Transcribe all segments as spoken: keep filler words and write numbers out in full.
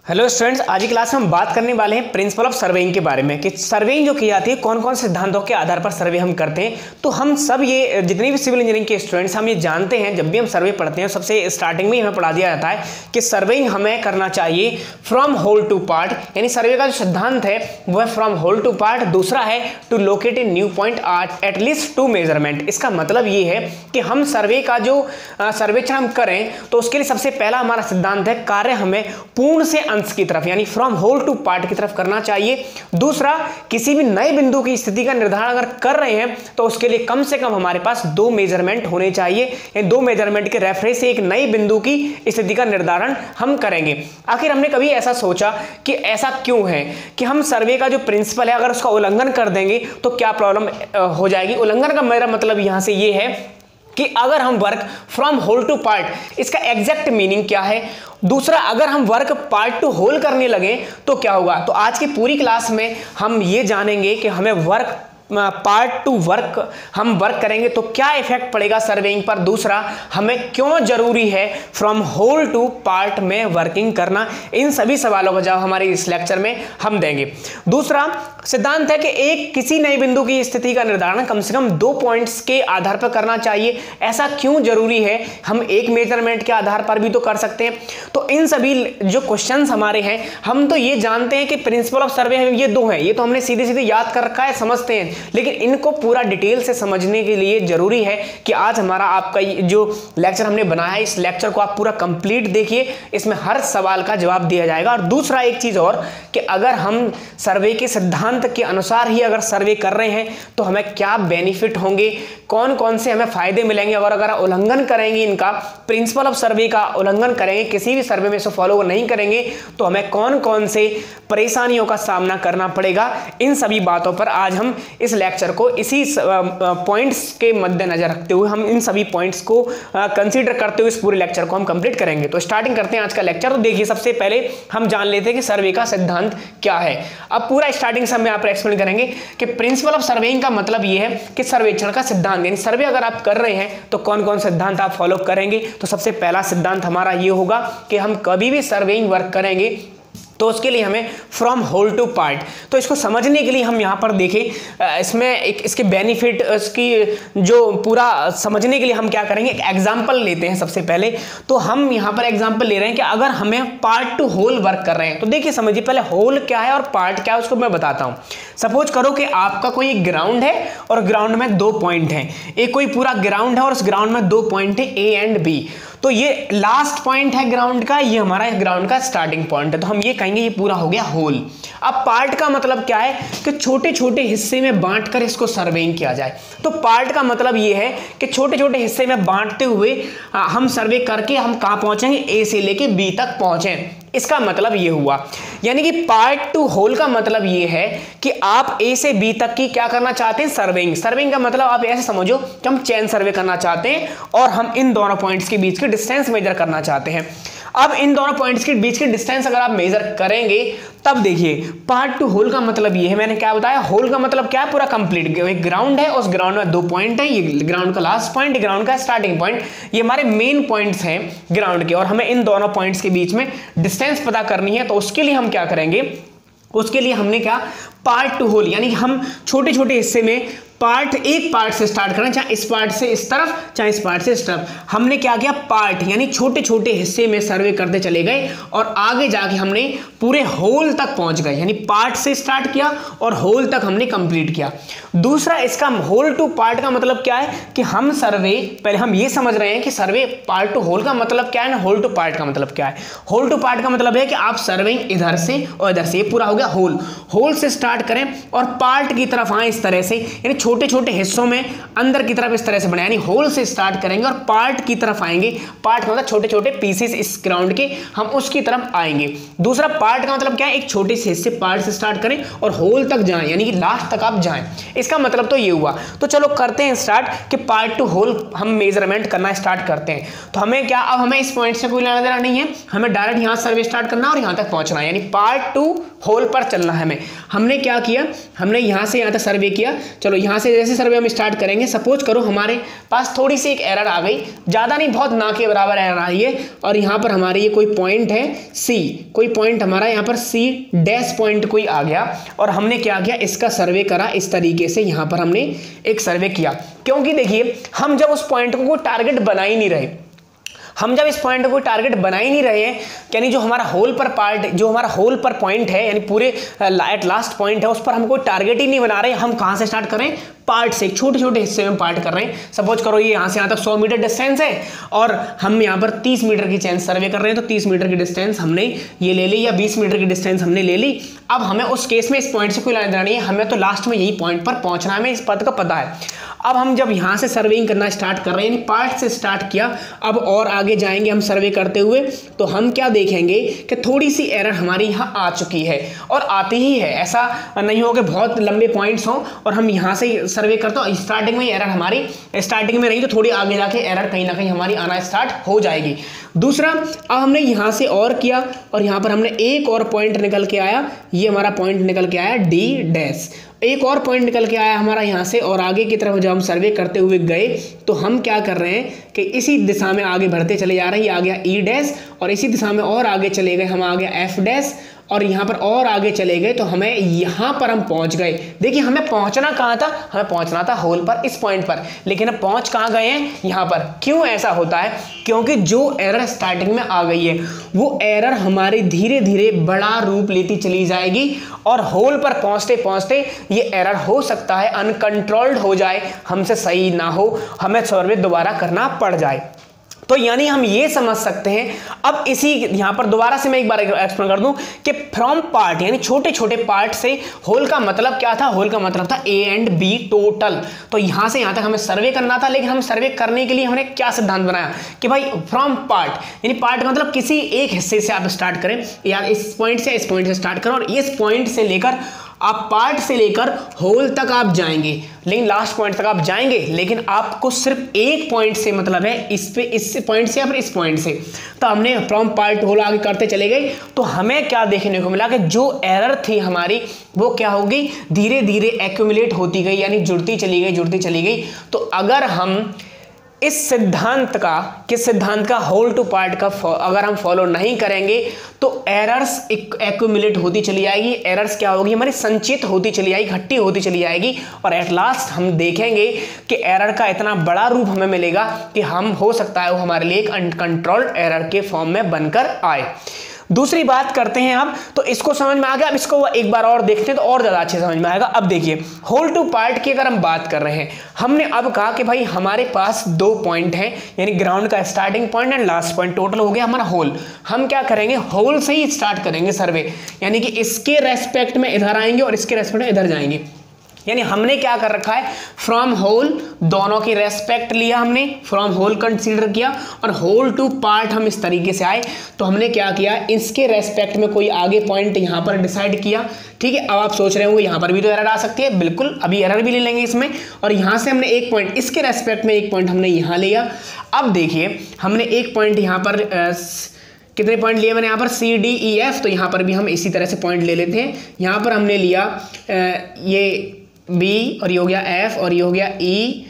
Hello students, आज की class में हम बात करने वाले हैं प्रिंसिपल ऑफ सर्वेइंग के बारे में कि सर्वेइंग जो की जाती है कौन कौन से सिद्धांतों के आधार पर सर्वे हम करते हैं। तो हम सब ये जितने भी सिविल इंजीनियरिंग के स्टूडेंट्स हम ये जानते हैं, जब भी हम सर्वे पढ़ते हैं सबसे स्टार्टिंग में हमें पढ़ा दिया जाता है कि सर्वेइंग हमें करना चाहिए फ्रॉम होल टू पार्ट, यानी सर्वे का जो सिद्धांत है वो है फ्रॉम होल टू पार्ट। दूसरा है to locate a new point art at least two measurement. इसका मतलब ये है कि हम सर्वे का जो सर्वेक्षण हम करें तो उसके लिए सबसे पहला हमारा सिद्धांत है कार्य हमें पूर्ण से अंश की तरफ यानी फ्रॉम होल टू पार्ट की तरफ करना चाहिए। दूसरा, किसी भी नए बिंदु की स्थिति का निर्धारण अगर कर रहे हैं तो उसके लिए कम से कम हमारे पास दो मेजरमेंट होने चाहिए। इन दो मेजरमेंट के रेफरेंस से एक नई बिंदु की स्थिति का निर्धारण हम करेंगे। आखिर हमने कभी ऐसा सोचा कि ऐसा क्यों है कि हम सर्वे का जो प्रिंसिपल है अगर उसका उल्लंघन कर देंगे तो क्या प्रॉब्लम हो जाएगी। उल्लंघन का मेरा मतलब यहां से ये है कि अगर हम work from whole to part, इसका एग्जैक्ट मीनिंग क्या है। दूसरा, अगर हम वर्क पार्ट टू होल करने लगे तो क्या होगा। तो आज की पूरी क्लास में हम ये जानेंगे कि हमें वर्क पार्ट टू वर्क हम वर्क करेंगे तो क्या इफेक्ट पड़ेगा सर्वेइंग पर। दूसरा, हमें क्यों जरूरी है फ्रॉम होल टू पार्ट में वर्किंग करना। इन सभी सवालों का जवाब हमारे इस लेक्चर में हम देंगे। दूसरा सिद्धांत है कि एक किसी नए बिंदु की स्थिति का निर्धारण कम से कम दो पॉइंट्स के आधार पर करना चाहिए। ऐसा क्यों जरूरी है, हम एक मेजरमेंट के आधार पर भी तो कर सकते हैं। तो इन सभी जो क्वेश्चंस हमारे हैं, हम तो ये जानते हैं कि प्रिंसिपल ऑफ सर्वे ये दो हैं, ये तो हमने सीधे सीधे याद कर रखा है, समझते हैं, लेकिन इनको पूरा डिटेल से समझने के लिए जरूरी है कि आज हमारा आपका जो लेक्चर हमने बनाया है इस लेक्चर को आप पूरा कंप्लीट देखिए, इसमें हर सवाल का जवाब दिया जाएगा। और दूसरा एक चीज और कि अगर हम सर्वे के सिद्धांत के अनुसार ही अगर सर्वे कर रहे हैं तो हमें क्या बेनिफिट होंगे, कौन कौन से हमें फायदे मिलेंगे। और अगर उल्लंघन करेंगे, इनका प्रिंसिपल ऑफ सर्वे का उल्लंघन करेंगे, किसी भी सर्वे में इसे फॉलो नहीं करेंगे तो हमें कौन कौन से परेशानियों का सामना करना पड़ेगा। इन सभी बातों पर आज हम इस लेक्चर को इसी पॉइंट्स के मद्देनजर रखते हुए हम इन सभी पॉइंट्स को कंसीडर करते हुए इस पूरे लेक्चर को हम कंप्लीट करेंगे। तो स्टार्टिंग करते हैं आज का लेक्चर। तो देखिए, सबसे पहले हम जान लेते हैं कि सर्वे का सिद्धांत क्या है। अब पूरा स्टार्टिंग से हम यहाँ पर एक्सप्लेन करेंगे कि प्रिंसिपल ऑफ सर्वेइंग का मतलब यह है कि सर्वेक्षण का सिद्धांत, यानी सर्वे अगर आप कर रहे हैं तो कौन कौन सिद्धांत आप फॉलो करेंगे। तो सबसे पहला सिद्धांत हमारा यह होगा कि हम कभी भी सर्वेइंग वर्क करेंगे तो उसके लिए हमें फ्रॉम होल टू पार्ट। तो इसको समझने के लिए हम यहाँ पर देखें, इसमें एक इसके बेनिफिट, इसकी जो पूरा समझने के लिए हम क्या करेंगे, एक एग्जांपल लेते हैं। सबसे पहले तो हम यहाँ पर एग्जांपल ले रहे हैं कि अगर हमें पार्ट टू होल वर्क कर रहे हैं तो देखिए, समझिए पहले होल क्या है और पार्ट क्या है उसको मैं बताता हूँ। सपोज करो कि आपका कोई एक ग्राउंड है और ग्राउंड में दो पॉइंट हैं। एक कोई पूरा ग्राउंड है और उस ग्राउंड में दो पॉइंट है ए एंड बी। तो ये लास्ट पॉइंट है ग्राउंड का, ये हमारा ग्राउंड का स्टार्टिंग पॉइंट है, तो हम ये कहेंगे ये पूरा हो गया होल। अब पार्ट का मतलब क्या है कि छोटे छोटे हिस्से में बांटकर इसको सर्वेइंग किया जाए। तो पार्ट का मतलब ये है कि छोटे छोटे हिस्से में बांटते हुए हम सर्वे करके हम कहां पहुंचेंगे, ए से लेके बी तक पहुंचे। इसका मतलब ये हुआ, यानी कि पार्ट टू होल का मतलब ये है कि आप ए से बी तक की क्या करना चाहते हैं, सर्वेइंग। सर्वेइंग का मतलब आप ऐसे समझो कि हम चेन सर्वे करना चाहते हैं और हम इन दोनों पॉइंट्स के बीच की डिस्टेंस मेजर करना चाहते हैं। अब इन दोनों पॉइंट्स के बीच की डिस्टेंस अगर आप मेजर करेंगे तब देखिए, पार्ट टू होल का मतलब ये है, मैंने क्या बताया, होल का मतलब क्या है, पूरा कंप्लीट। एक ग्राउंड है, उस ग्राउंड में दो पॉइंट है, ये ग्राउंड का लास्ट पॉइंट, ग्राउंड का स्टार्टिंग पॉइंट, ये हमारे मेन पॉइंट्स हैं ग्राउंड के, और हमें इन दोनों पॉइंट्स के बीच में डिस्टेंस पता करनी है। तो उसके लिए हम क्या करेंगे, उसके लिए हमने क्या, पार्ट टू होल, यानी हम छोटे छोटे हिस्से में पार्ट, एक पार्ट से स्टार्ट करें, चाहे इस पार्ट से इस तरफ, चाहे इस पार्ट से इस तरफ। हमने क्या किया, पार्ट यानी छोटे छोटे हिस्से में सर्वे करते चले गए और आगे जाके हमने पूरे होल तक पहुंच गए, यानी पार्ट से स्टार्ट किया और होल तक हमने कंप्लीट किया। दूसरा, इसका होल टू पार्ट का मतलब क्या है कि हम सर्वे, पहले हम ये समझ रहे हैं कि सर्वे पार्ट टू होल का मतलब क्या है ना, होल टू पार्ट का मतलब क्या है। होल टू पार्ट का मतलब है कि आप सर्वे इधर से और इधर से, ये पूरा हो गया होल, होल से स्टार्ट करें और पार्ट की तरफ आए इस तरह से, यानी छोटे छोटे हिस्सों में अंदर की तरफ इस तरह से बने, यानी होल से स्टार्ट करेंगे और पार्ट की तरफ आएंगे। पार्ट मतलब छोटे छोटे पीसेस इस ग्राउंड के, हम उसकी तरफ आएंगे। दूसरा, पार्ट का मतलब क्या है, एक छोटे से हिस्से पार्ट से स्टार्ट करें और होल तक जाएं, यानी कि लास्ट तक आप जाएं। इसका मतलब तो ये हुआ। तो चलो करते हैं स्टार्ट कि पार्ट टू होल हम मेजरमेंट करना स्टार्ट करते हैं। तो हमें क्या, अब हमें इस पॉइंट से कोई लेना देना नहीं है, हमें डायरेक्ट यहां सर्वे स्टार्ट करना और यहां तक पहुंचना है, यानी पार्ट टू होल पर चलना है हमें। हमने क्या किया, हमने यहां से यहां तक सर्वे किया, चलो यहां यहाँ से जैसे सर्वे हम स्टार्ट करेंगे, सपोज करो हमारे पास थोड़ी सी एक एरर आ गई, ज़्यादा नहीं, बहुत ना के बराबर एरर आई है, और यहाँ पर हमारे ये कोई पॉइंट है सी, कोई पॉइंट हमारा यहाँ पर सी डैश पॉइंट कोई आ गया, और हमने क्या किया, इसका सर्वे करा इस तरीके से, यहाँ पर हमने एक सर्वे किया। क्योंकि देखिए हम जब उस पॉइंट को कोई टारगेट बना ही नहीं रहे, हम जब इस पॉइंट को टारगेट बना ही नहीं रहे हैं, यानी जो हमारा होल पर पार्ट, जो हमारा होल पर पॉइंट है, यानी पूरे एट लास्ट पॉइंट है, उस पर हम कोई टारगेट ही नहीं बना रहे, हम कहाँ से स्टार्ट करें, पार्ट से, छोटे छोटे हिस्से में पार्ट कर रहे हैं। सपोज करो ये यहाँ से यहाँ तक सौ मीटर डिस्टेंस है, और हम यहाँ पर तीस मीटर की चेंज सर्वे कर रहे हैं, तो तीस मीटर की डिस्टेंस हमने ये ले ली, या बीस मीटर की डिस्टेंस हमने ले ली। अब हमें उस केस में इस पॉइंट से कोई लेना देना नहीं है, हमें तो लास्ट में यही पॉइंट पर पहुंचना है, हमें इस पद का पता है। अब हम जब यहाँ से सर्वेइंग करना स्टार्ट कर रहे हैं, यानी पार्ट से स्टार्ट किया, अब और आगे जाएंगे हम सर्वे करते हुए, तो हम क्या देखेंगे कि थोड़ी सी एरर हमारी यहाँ आ चुकी है, और आती ही है, ऐसा नहीं हो कि बहुत लंबे पॉइंट्स हों और हम यहाँ से सर्वे करते हो, स्टार्टिंग में एरर हमारी स्टार्टिंग में रही, तो थोड़ी आगे जाके एरर कहीं ना कहीं हमारी आना स्टार्ट हो जाएगी। दूसरा, अब हमने यहाँ से और किया, और यहाँ पर हमने एक और पॉइंट निकल के आया, ये हमारा पॉइंट निकल के आया डी डैश, एक और पॉइंट निकल के आया हमारा यहाँ से, और आगे की तरफ जब हम सर्वे करते हुए गए तो हम क्या कर रहे हैं कि इसी दिशा में आगे बढ़ते चले जा रहे हैं, ये आ गया ई डैश, और इसी दिशा में और आगे चले गए, हम आ गया एफ डैश, और यहाँ पर और आगे चले गए, तो हमें यहाँ पर हम पहुँच गए। देखिए हमें पहुँचना कहाँ था, हमें पहुँचना था होल पर, इस पॉइंट पर, लेकिन अब पहुँच कहाँ गए हैं, यहाँ पर। क्यों ऐसा होता है, क्योंकि जो एरर स्टार्टिंग में आ गई है वो एरर हमारी धीरे धीरे बड़ा रूप लेती चली जाएगी, और होल पर पहुँचते पहुँचते ये एरर हो सकता है अनकंट्रोल्ड हो जाए, हमसे सही ना हो, हमें सर्वे दोबारा करना पड़ जाए। तो यानी हम ये समझ सकते हैं, अब इसी यहाँ पर दोबारा से मैं एक बार एक्सप्लेन कर दूं कि फ्रॉम पार्ट, यानी छोटे छोटे पार्ट से होल का मतलब क्या था, होल का मतलब था ए एंड बी टोटल। तो यहाँ से यहाँ तक हमें सर्वे करना था, लेकिन हम सर्वे करने के लिए हमने क्या सिद्धांत बनाया कि भाई फ्रॉम पार्ट, यानी पार्ट का मतलब किसी एक हिस्से से आप स्टार्ट करें, या इस पॉइंट से इस पॉइंट से स्टार्ट करें, और इस पॉइंट से लेकर आप पार्ट से लेकर होल तक आप जाएंगे, लेकिन लास्ट पॉइंट तक आप जाएंगे, लेकिन आपको सिर्फ एक पॉइंट से मतलब है, इस पे इस पॉइंट से या फिर इस पॉइंट से। तो हमने फ्रॉम पार्ट होल आगे करते चले गए, तो हमें क्या देखने को मिला कि जो एरर थी हमारी वो क्या होगी, धीरे धीरे एक्यूमुलेट होती गई, यानी जुड़ती चली गई जुड़ती चली गई। तो अगर हम इस सिद्धांत का, किस सिद्धांत का, होल टू पार्ट का अगर हम फॉलो नहीं करेंगे तो एरर्स एक्यूमुलेट होती चली जाएगी, एरर्स क्या होगी, हमारी संचित होती चली जाएगी, इकट्ठी होती चली जाएगी, और एट लास्ट हम देखेंगे कि एरर का इतना बड़ा रूप हमें मिलेगा कि हम, हो सकता है वो हमारे लिए एक अनकंट्रोल्ड एरर के फॉर्म में बनकर आए। दूसरी बात करते हैं अब, तो इसको समझ में आ गया, अब इसको एक बार और देखते हैं तो और ज़्यादा अच्छे समझ में आएगा। अब देखिए होल टू पार्ट की अगर हम बात कर रहे हैं, हमने अब कहा कि भाई हमारे पास दो पॉइंट हैं, यानी ग्राउंड का starting point and last point, total हो गया हमारा होल। हम क्या करेंगे, होल से ही स्टार्ट करेंगे सर्वे, यानी कि इसके रेस्पेक्ट में इधर आएंगे और इसके रेस्पेक्ट में इधर जाएंगे। यानी हमने क्या कर रखा है, फ्रॉम होल दोनों की रेस्पेक्ट लिया हमने, फ्रॉम होल कंसीडर किया, और होल टू पार्ट हम इस तरीके से आए। तो हमने क्या किया, इसके रेस्पेक्ट में कोई आगे पॉइंट यहाँ पर डिसाइड किया, ठीक है। अब आप सोच रहे होंगे यहाँ पर भी तो एरर आ सकती है, बिल्कुल, अभी एरर भी ले लेंगे इसमें, और यहाँ से हमने एक पॉइंट, इसके रेस्पेक्ट में एक पॉइंट हमने यहाँ लिया। अब देखिए हमने एक पॉइंट यहाँ पर आ, कितने पॉइंट लिए मैंने यहाँ पर, सी डी ई एफ, तो यहाँ पर भी हम इसी तरह से पॉइंट ले लेते हैं। यहाँ पर हमने लिया आ, ये बी, और ये हो गया एफ, और ये हो गया ई,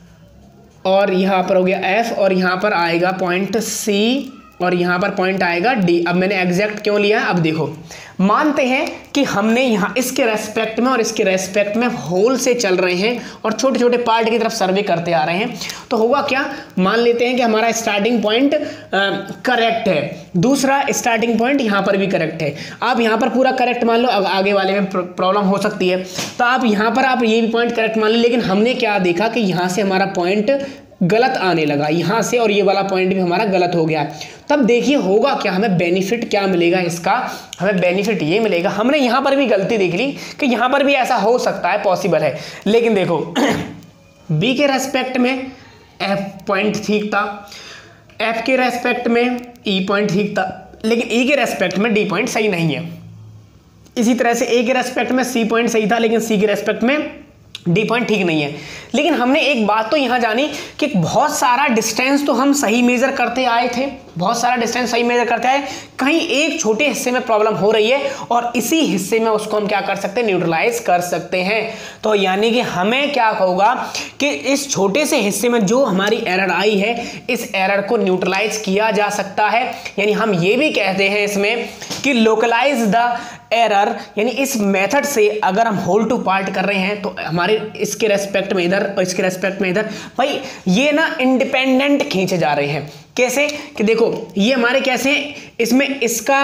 और यहाँ पर हो गया एफ, और यहाँ पर आएगा पॉइंट सी, और यहाँ पर पॉइंट आएगा डी। अब मैंने एग्जैक्ट क्यों लिया, अब देखो, मानते हैं कि हमने यहाँ इसके रेस्पेक्ट में और इसके रेस्पेक्ट में होल से चल रहे हैं और छोटे छोटे पार्ट की तरफ सर्वे करते आ रहे हैं, तो होगा क्या, मान लेते हैं कि हमारा स्टार्टिंग पॉइंट करेक्ट है, दूसरा स्टार्टिंग पॉइंट यहाँ पर भी करेक्ट है। आप यहाँ पर पूरा करेक्ट मान लो, अब आगे वाले में प्रॉब्लम हो सकती है, तो आप यहाँ पर आप ये भी पॉइंट करेक्ट मान लो, लेकिन हमने क्या देखा कि यहाँ से हमारा पॉइंट गलत आने लगा यहाँ से, और ये वाला पॉइंट भी हमारा गलत हो गया। तब देखिए होगा क्या, हमें बेनिफिट क्या मिलेगा इसका, हमें बेनिफिट ये मिलेगा, हमने यहाँ पर भी गलती देख ली कि यहाँ पर भी ऐसा हो सकता है, पॉसिबल है, लेकिन देखो बी के रेस्पेक्ट में एफ पॉइंट ठीक था, एफ के रेस्पेक्ट में ई पॉइंट ठीक था, लेकिन ई के रेस्पेक्ट में डी पॉइंट सही नहीं है। इसी तरह से ए के रेस्पेक्ट में सी पॉइंट सही था, लेकिन सी के रेस्पेक्ट में डी पॉइंट ठीक नहीं है। लेकिन हमने एक बात तो यहाँ जानी कि बहुत सारा डिस्टेंस तो हम सही मेजर करते आए थे, बहुत सारा डिस्टेंस सही मेजर करते आए, कहीं एक छोटे हिस्से में प्रॉब्लम हो रही है और इसी हिस्से में उसको हम क्या कर सकते हैं, न्यूट्रलाइज कर सकते हैं। तो यानी कि हमें क्या होगा कि इस छोटे से हिस्से में जो हमारी एरर आई है, इस एरर को न्यूट्रलाइज किया जा सकता है। यानी हम ये भी कहते हैं इसमें कि लोकलाइज द एरर, यानी इस मेथड से अगर हम होल टू पार्ट कर रहे हैं तो हमारे इसके रेस्पेक्ट में इधर और इसके रेस्पेक्ट में इधर, भाई ये ना इंडिपेंडेंट खींचे जा रहे हैं। कैसे कि देखो ये हमारे कैसे हैं, इसमें इसका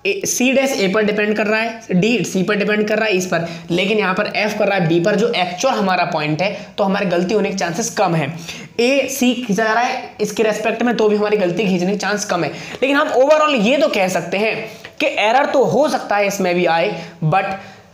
सी डैश ए पर डिपेंड कर रहा है, डी सी पर डिपेंड कर रहा है इस पर, लेकिन यहाँ पर एफ कर रहा है बी पर, जो एक्चुअल हमारा पॉइंट है, तो हमारी गलती होने के चांसेस कम है। ए सी खींचा जा रहा है इसके रेस्पेक्ट में, तो भी हमारी गलती खींचने के चांस कम है। लेकिन हम ओवरऑल ये तो कह सकते हैं कि एरर तो हो सकता है इसमें भी आए, बट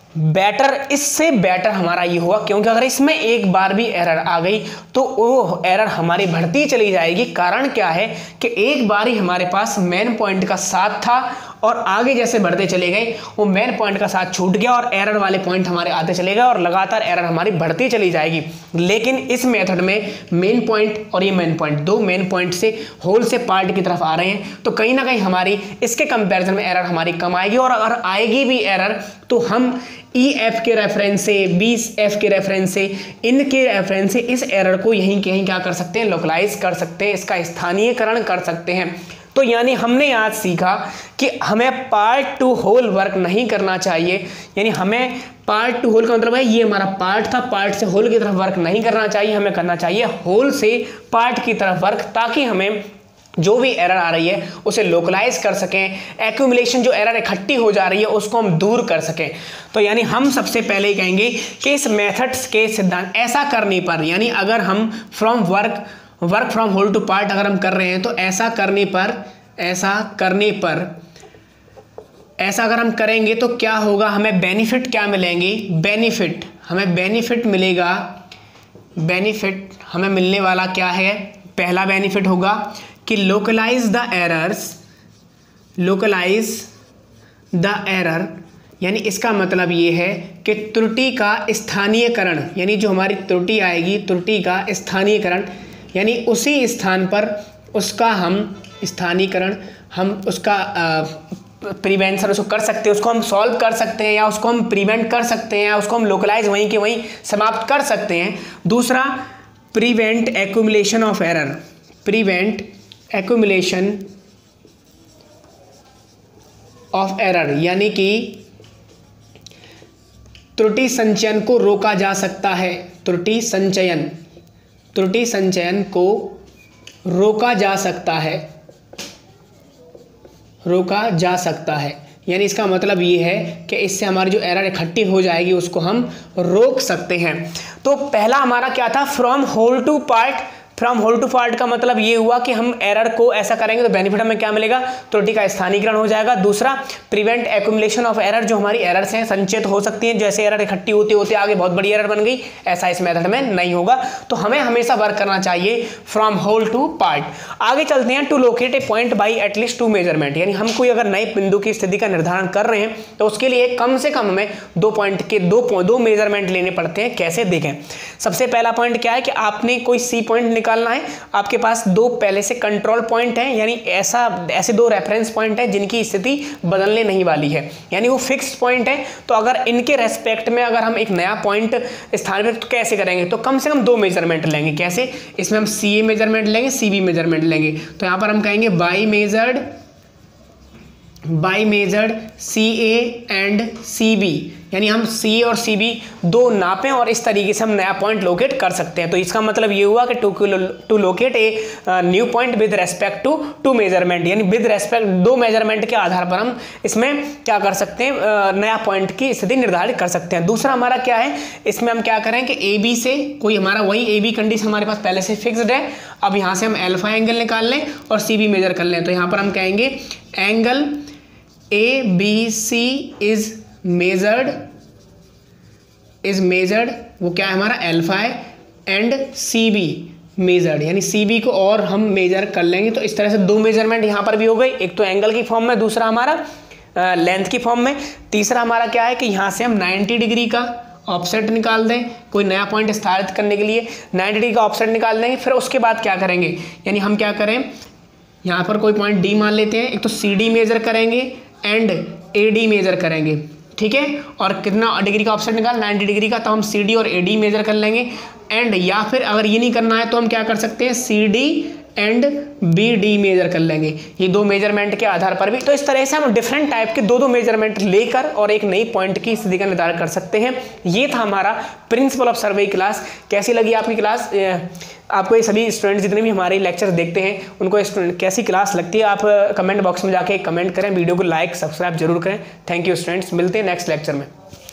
बेटर, इससे बेटर हमारा ये हुआ, क्योंकि अगर इसमें एक बार भी एरर आ गई तो वो एरर हमारी बढ़ती चली जाएगी। कारण क्या है कि एक बार ही हमारे पास मेन पॉइंट का साथ था और आगे जैसे बढ़ते चले गए वो मेन पॉइंट का साथ छूट गया और एरर वाले पॉइंट हमारे आते चले गए और लगातार एरर हमारी बढ़ती चली जाएगी। लेकिन इस मेथड में मेन पॉइंट और ये मेन पॉइंट, दो मेन पॉइंट से होल से पार्ट की तरफ आ रहे हैं, तो कहीं ना कहीं हमारी इसके कंपैरिजन में एरर हमारी कम आएगी। और अगर आएगी भी एरर तो हम ई एफ के रेफरेंस से, बी एफ के रेफरेंस से, इनके रेफरेंस से इस एरर को यहीं के यहीं क्या कर सकते हैं, लोकलाइज कर सकते हैं, इसका स्थानीयकरण कर सकते हैं। तो यानी हमने आज सीखा कि हमें पार्ट टू होल वर्क नहीं करना चाहिए। यानी हमें पार्ट टू होल का मतलब है ये हमारा पार्ट था, पार्ट से होल की तरफ वर्क नहीं करना चाहिए, हमें करना चाहिए होल से पार्ट की तरफ वर्क, ताकि हमें जो भी एरर आ रही है उसे लोकलाइज कर सकें, एक्यूमुलेशन जो एरर इकट्ठी हो जा रही है उसको हम दूर कर सकें। तो यानी हम सबसे पहले ही कहेंगे कि इस मेथड्स के सिद्धांत ऐसा करने पर, यानी अगर हम from work work from whole to part अगर हम कर रहे हैं तो ऐसा करने पर ऐसा करने पर ऐसा अगर हम करेंगे तो क्या होगा, हमें बेनिफिट क्या मिलेंगे, बेनिफिट हमें बेनिफिट मिलेगा। बेनिफिट हमें मिलने वाला क्या है, पहला बेनिफिट होगा कि localise the errors, localise the error, यानी इसका मतलब ये है कि त्रुटि का स्थानीयकरण, यानी जो हमारी त्रुटि आएगी त्रुटि का स्थानीयकरण, यानी उसी स्थान पर उसका हम स्थानीयकरण, हम उसका प्रिवेंशन उसको कर सकते हैं, उसको हम सॉल्व कर सकते हैं, या उसको हम प्रिवेंट कर सकते हैं, या उसको हम लोकलाइज वहीं के वहीं समाप्त कर सकते हैं। दूसरा, prevent accumulation of error, prevent accumulation of error, यानी कि त्रुटि संचयन को रोका जा सकता है, त्रुटि संचयन त्रुटि संचयन को रोका जा सकता है, रोका जा सकता है। यानी इसका मतलब ये है कि इससे हमारी जो एरर इकट्ठी हो जाएगी उसको हम रोक सकते हैं। तो पहला हमारा क्या था, from whole to part. From whole to part का मतलब ये हुआ कि हम एरर को ऐसा करेंगे तो बेनिफिट हमें क्या मिलेगा, त्रुटि का स्थानीयकरण हो जाएगा। दूसरा, प्रिवेंट एक्यूमुलेशन ऑफ एरर, जो हमारी एरर्स हैं संचित हो सकती हैं, जैसे एरर इकट्ठी होते होते आगे बहुत बड़ी एरर बन गई, ऐसा इस मेथड में नहीं होगा। तो हमें हमेशा वर्क करना चाहिए फ्रॉम होल टू पार्ट। आगे चलते हैं, to locate a point by at least two measurement, यानी हम कोई अगर नए बिंदु की स्थिति का निर्धारण कर रहे हैं तो उसके लिए कम से कम हमें दो पॉइंट के दो दो मेजरमेंट लेने पड़ते हैं। कैसे, देखें। सबसे पहला पॉइंट क्या है कि आपने कोई सी पॉइंट निकालना है, आपके पास दो पहले से कंट्रोल पॉइंट हैं, यानी ऐसा ऐसे दो रेफरेंस पॉइंट हैं जिनकी स्थिति बदलने नहीं वाली है, यानी वो फिक्स्ड पॉइंट है। तो अगर इनके रेस्पेक्ट में अगर हम एक नया पॉइंट स्थानांतरित तो कैसे करेंगे, तो कम से कम दो मेजरमेंट लेंगे। कैसे, इसमें हम सी ए मेजरमेंट लेंगे, सी बी मेजरमेंट लेंगे। तो यहाँ पर हम कहेंगे by measured by measured C A and C B, यानी हम सी और सी बी दो नापें और इस तरीके से हम नया पॉइंट लोकेट कर सकते हैं। तो इसका मतलब ये हुआ कि to to locate a new point with respect to two measurement, यानी विद रेस्पेक्ट दो मेजरमेंट के आधार पर हम इसमें क्या कर सकते हैं, नया पॉइंट की स्थिति निर्धारित कर सकते हैं। दूसरा हमारा क्या है, इसमें हम क्या करें कि ए बी से कोई हमारा वही ए बी कंडीशन हमारे पास पहले से फिक्स्ड है, अब यहाँ से हम एल्फा एंगल निकाल लें और सी बी मेजर कर लें। तो यहाँ पर हम कहेंगे angle A B C is measured is measured वो क्या है हमारा एल्फा है, एंड सी बी मेजर्ड, यानी सी बी को और हम मेजर कर लेंगे। तो इस तरह से दो मेजरमेंट यहाँ पर भी हो गई, एक तो एंगल की फॉर्म में, दूसरा हमारा लेंथ की फॉर्म में। तीसरा हमारा क्या है कि यहाँ से हम नाइन्टी डिग्री का ऑफसेट निकाल दें, कोई नया पॉइंट स्थापित करने के लिए नाइन्टी डिग्री का ऑफसेट निकाल देंगे। फिर उसके बाद क्या करेंगे, यानी हम क्या करें, यहाँ पर कोई पॉइंट डी मान लेते हैं, एक तो सी डी मेजर करेंगे एंड ए डी मेजर करेंगे, ठीक है। और कितना डिग्री का ऑफसेट निकाल, नाइन्टी डिग्री का, तो हम सी डी और ए डी मेजर कर लेंगे। एंड या फिर अगर ये नहीं करना है तो हम क्या कर सकते हैं, C D and B D measure कर लेंगे, ये दो मेजरमेंट के आधार पर भी। तो इस तरह से हम डिफरेंट टाइप के दो दो मेजरमेंट लेकर और एक नई पॉइंट की स्थिति का निर्धारण कर सकते हैं। ये था हमारा प्रिंसिपल ऑफ सर्वे क्लास। कैसी लगी आपकी क्लास? आपको ये सभी स्टूडेंट्स जितने भी हमारे लेक्चर देखते हैं उनको कैसी क्लास लगती है, आप कमेंट बॉक्स में जाके कमेंट करें, वीडियो को लाइक सब्सक्राइब जरूर करें। थैंक यू स्टूडेंट्स, मिलते हैं नेक्स्ट लेक्चर में।